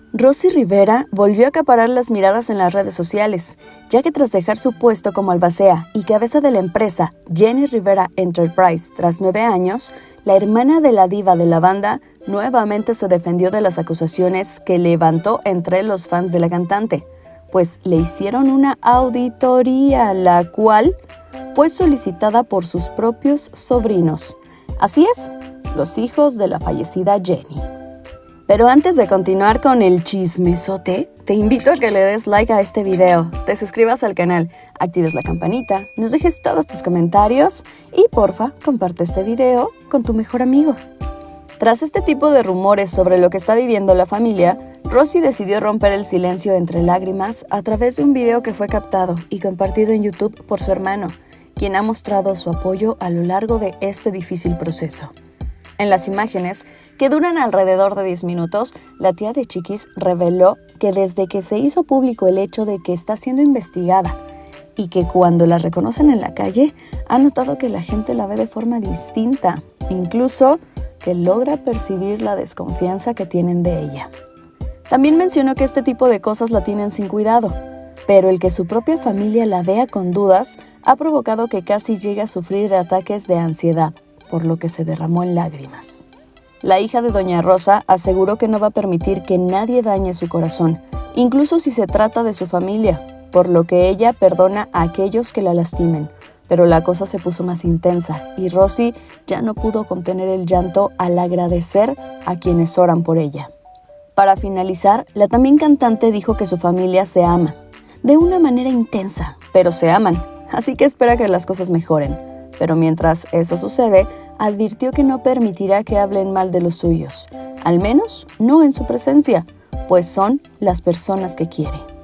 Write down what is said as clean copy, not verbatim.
Rosy Rivera volvió a acaparar las miradas en las redes sociales, ya que tras dejar su puesto como albacea y cabeza de la empresa Jenni Rivera Enterprise tras 9 años, la hermana de la diva de la banda nuevamente se defendió de las acusaciones que levantó entre los fans de la cantante, pues le hicieron una auditoría, la cual fue solicitada por sus propios sobrinos. Así es, los hijos de la fallecida Jenni. Pero antes de continuar con el chismesote, te invito a que le des like a este video, te suscribas al canal, actives la campanita, nos dejes todos tus comentarios y porfa, comparte este video con tu mejor amigo. Tras este tipo de rumores sobre lo que está viviendo la familia, Rosy decidió romper el silencio entre lágrimas a través de un video que fue captado y compartido en YouTube por su hermano, quien ha mostrado su apoyo a lo largo de este difícil proceso. En las imágenes, que duran alrededor de 10 minutos, la tía de Chiquis reveló que desde que se hizo público el hecho de que está siendo investigada y que cuando la reconocen en la calle, ha notado que la gente la ve de forma distinta, incluso que logra percibir la desconfianza que tienen de ella. También mencionó que este tipo de cosas la tienen sin cuidado, pero el que su propia familia la vea con dudas ha provocado que casi llegue a sufrir de ataques de ansiedad, por lo que se derramó en lágrimas. La hija de Doña Rosa aseguró que no va a permitir que nadie dañe su corazón, incluso si se trata de su familia, por lo que ella perdona a aquellos que la lastimen. Pero la cosa se puso más intensa y Rosy ya no pudo contener el llanto al agradecer a quienes oran por ella. Para finalizar, la también cantante dijo que su familia se ama, de una manera intensa, pero se aman, así que espera que las cosas mejoren. Pero mientras eso sucede, advirtió que no permitirá que hablen mal de los suyos, al menos no en su presencia, pues son las personas que quiere.